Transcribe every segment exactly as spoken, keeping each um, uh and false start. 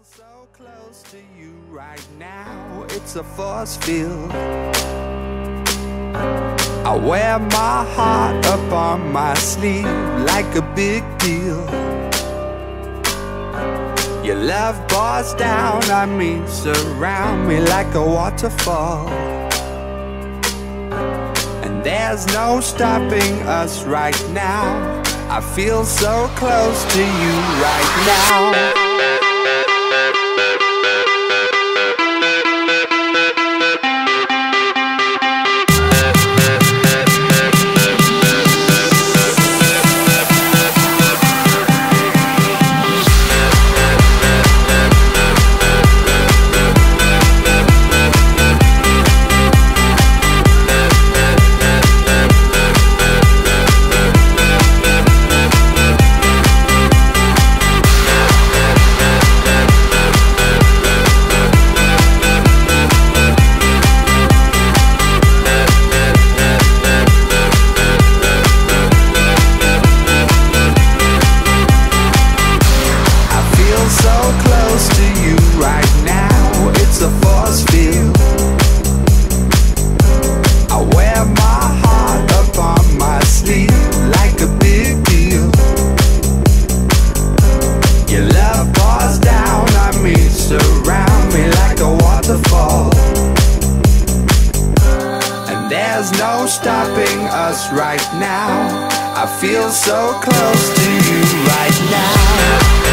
feel so close to you right now, it's a force field. I wear my heart up on my sleeve like a big deal. Your love pours down on me, surround me like a waterfall. And there's no stopping us right now. I feel so close to you right now. There's no stopping us right now. I feel so close to you right now.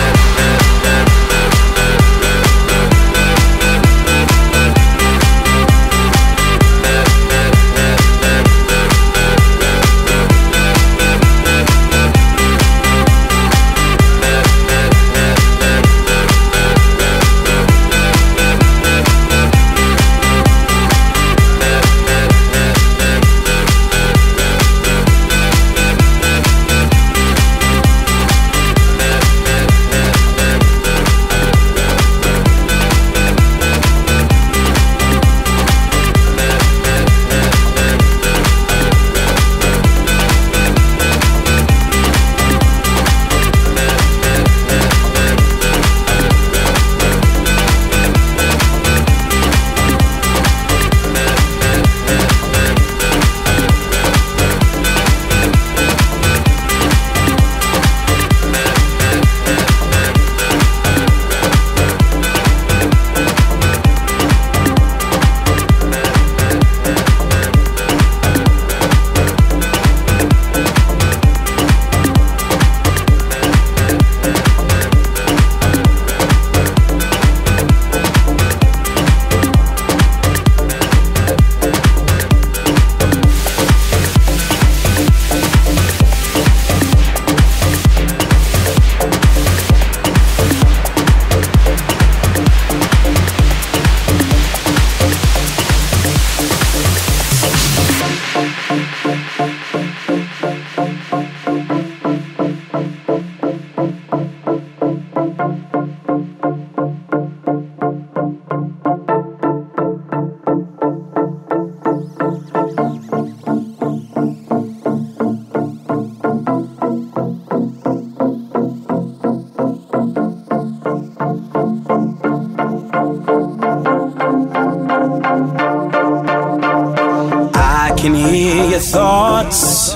I can hear your thoughts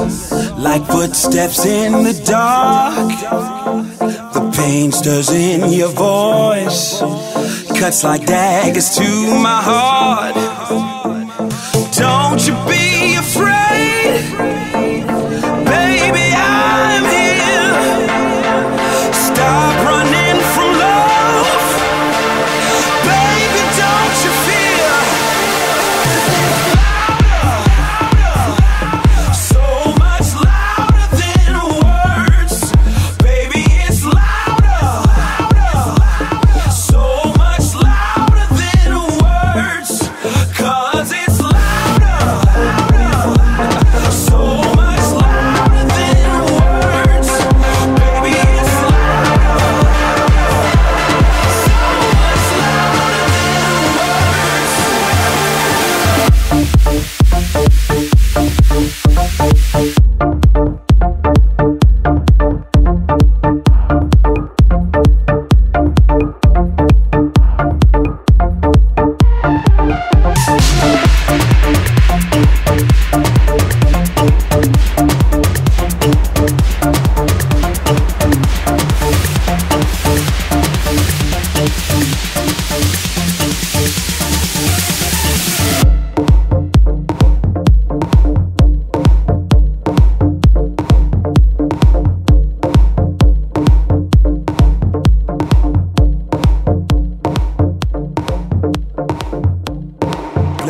like footsteps in the dark. The pain stirs in your voice, cuts like daggers to my heart. Don't you be afraid, baby, I'm here. Stop running from love, baby, don't you fear. Louder.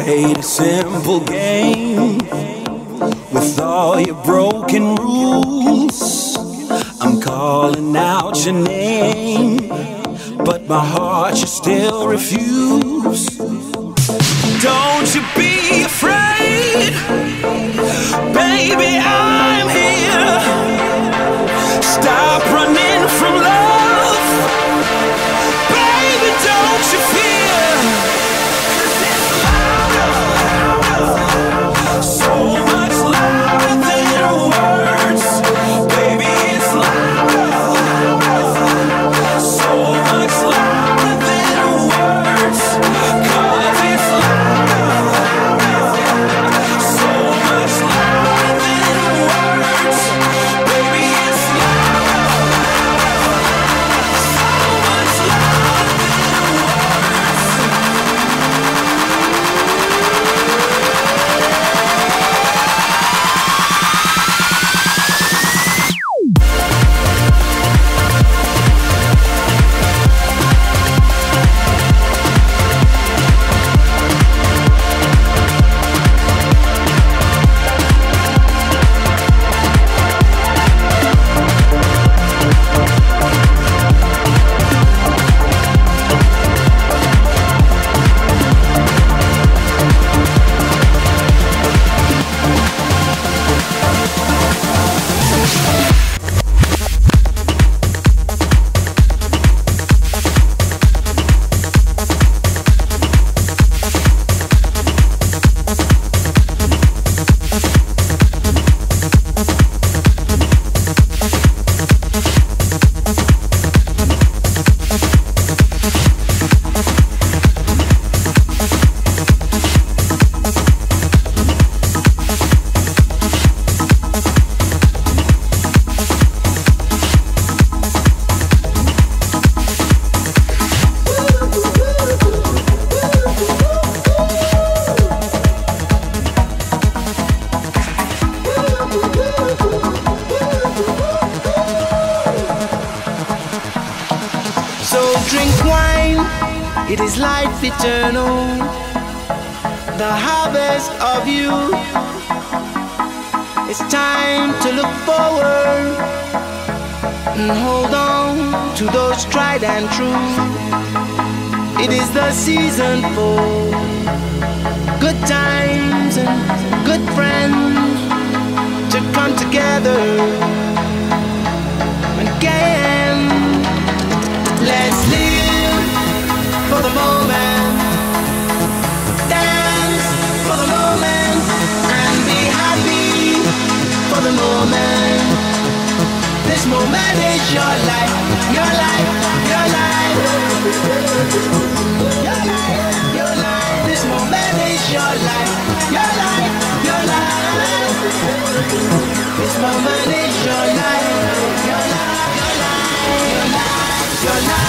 played a simple game with all your broken rules. I'm calling out your name, but my heart you still refuse. Don't you be afraid, baby, I'm here. Stop running from love, baby, don't you fear. 'Cause it's louder, so much louder than words. Baby, it's louder, so much louder than words. 'Cause it's louder, so much louder than words. Baby, it's louder, so much louder than words. So drink wine, it is life eternal, the harvest of you. It's time to look forward and hold on to those tried and true. It is the season for good times and good friends to come together again. Let's live for the moment, dance for the moment, and be happy for the moment. This moment is your life, your life, your life, your life, your life. This moment is your life, your life, your life. This moment is your life, your life, your life, your life, your life.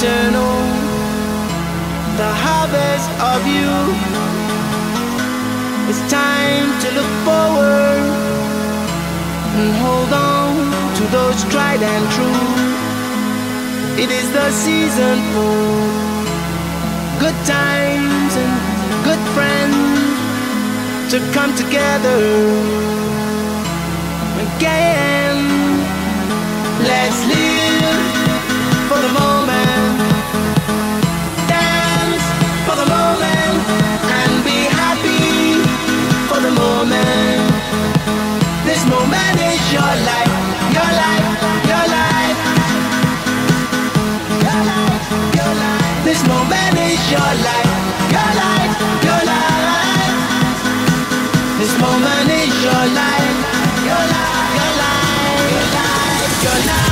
eternal, the harvest of you. It's time to look forward and hold on to those tried and true. It is the season for good times and good friends to come together again. Let's live for the moment, dance for the moment, and be happy for the moment. This moment is your life, your life, your life, your life, your life. This moment is your life, your life, your life. This moment is your life, your life, your life, your life, your life.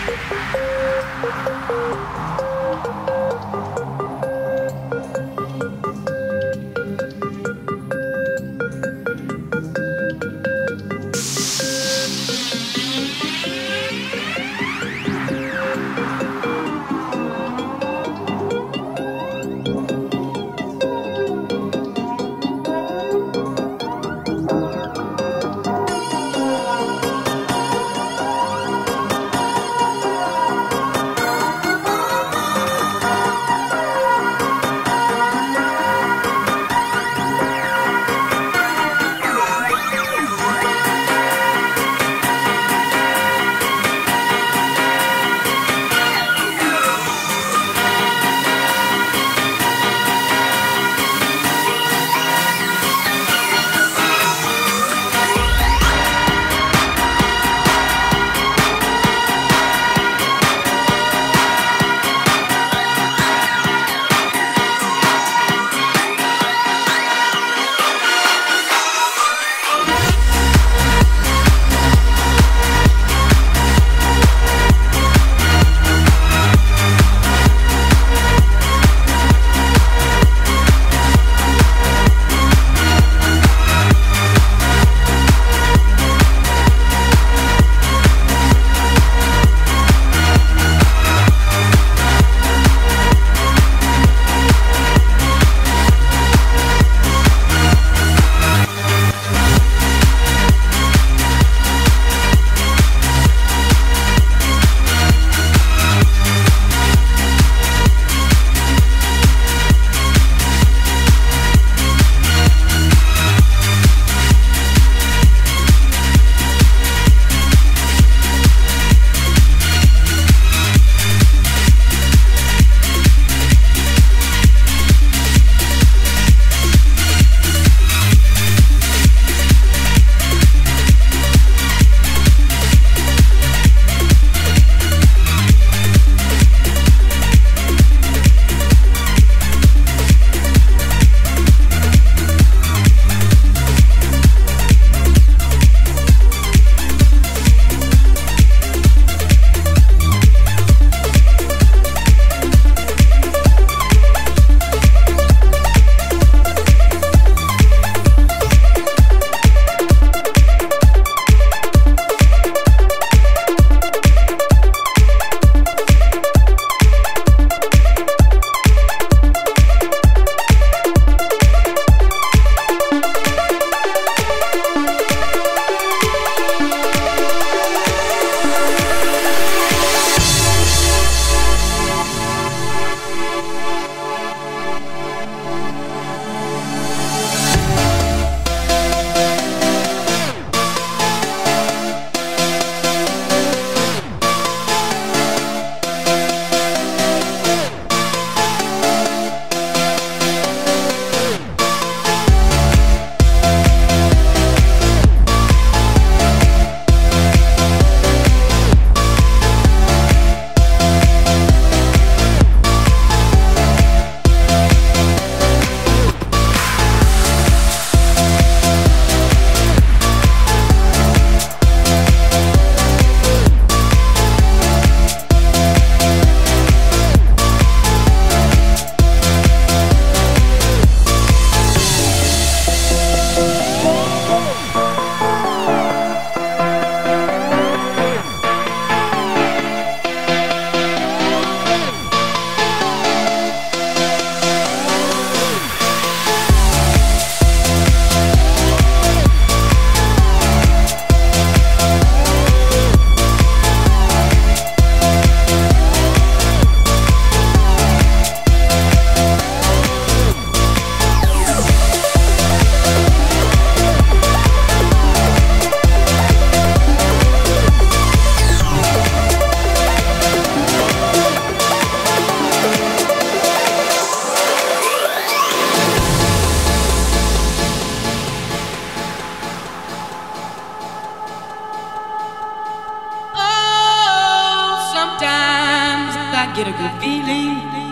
get a good feeling,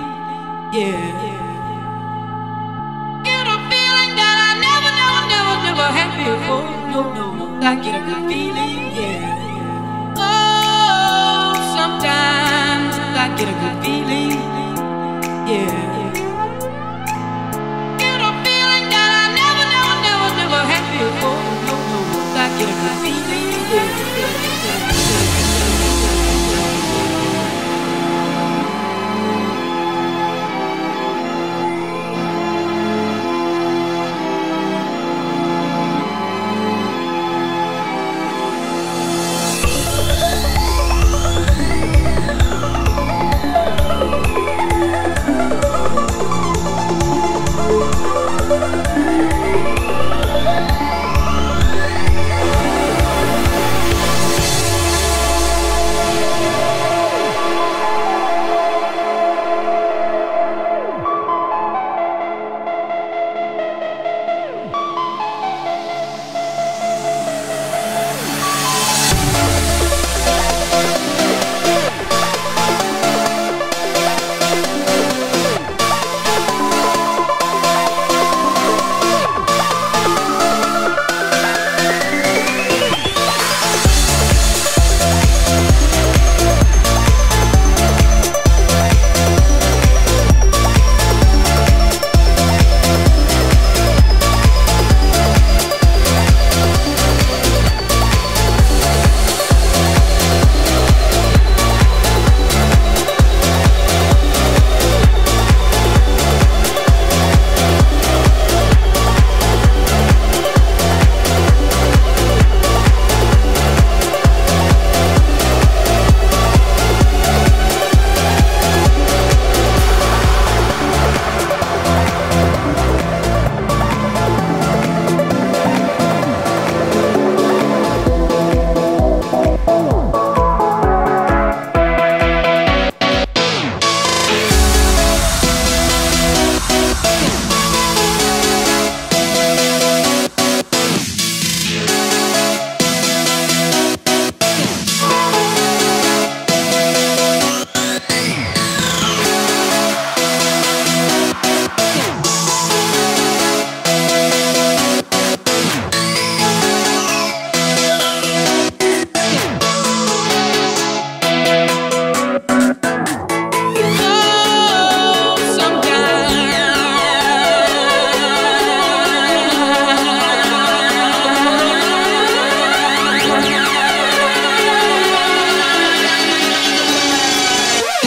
yeah. Get a feeling that I never, never, never, never had before. No, no, no. I get a good feeling, yeah. Oh, sometimes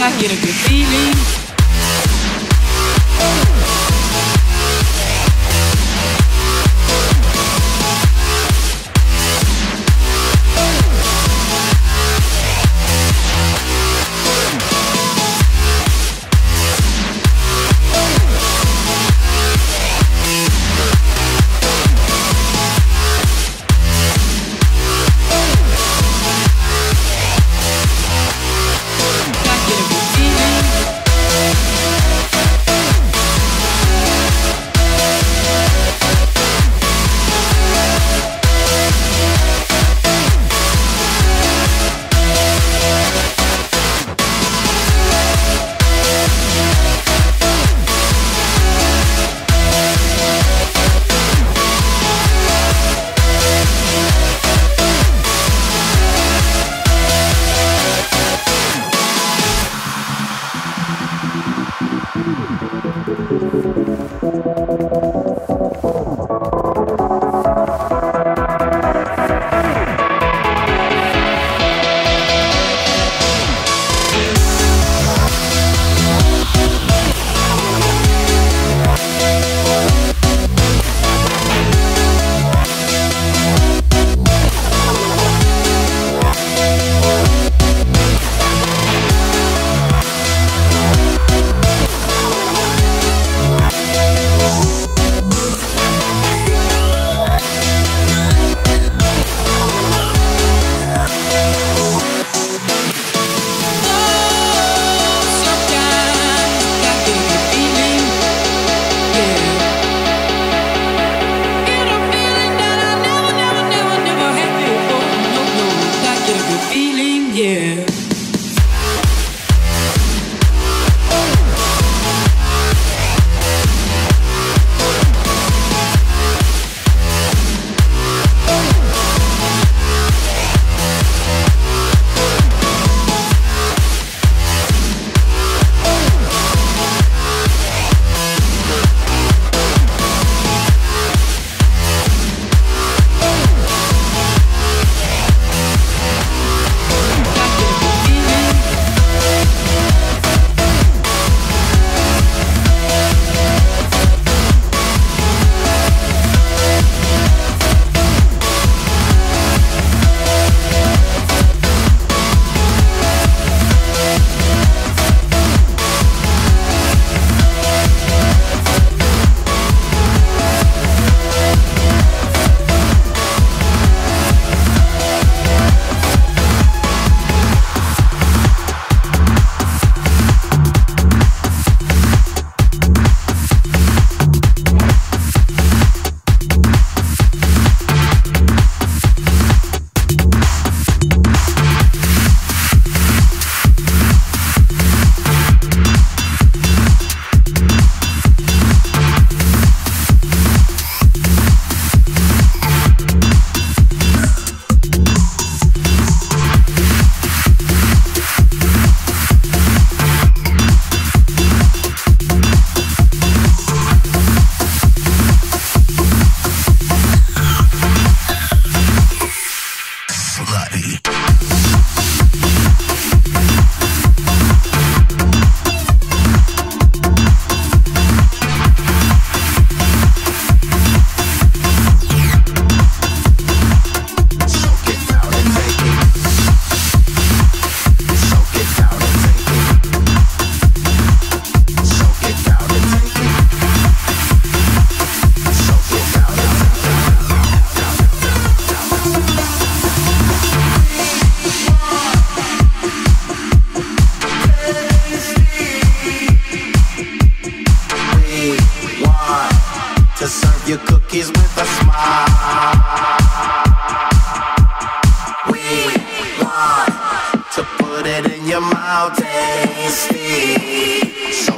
get a good feeling.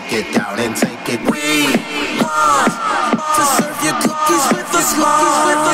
Soak it down and take it. We want to serve you cookies with a smile.